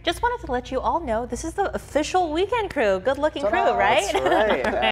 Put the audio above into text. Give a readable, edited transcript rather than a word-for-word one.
Just wanted to let you all know this is the official Weekend Crew. Good looking crew, right? That's right.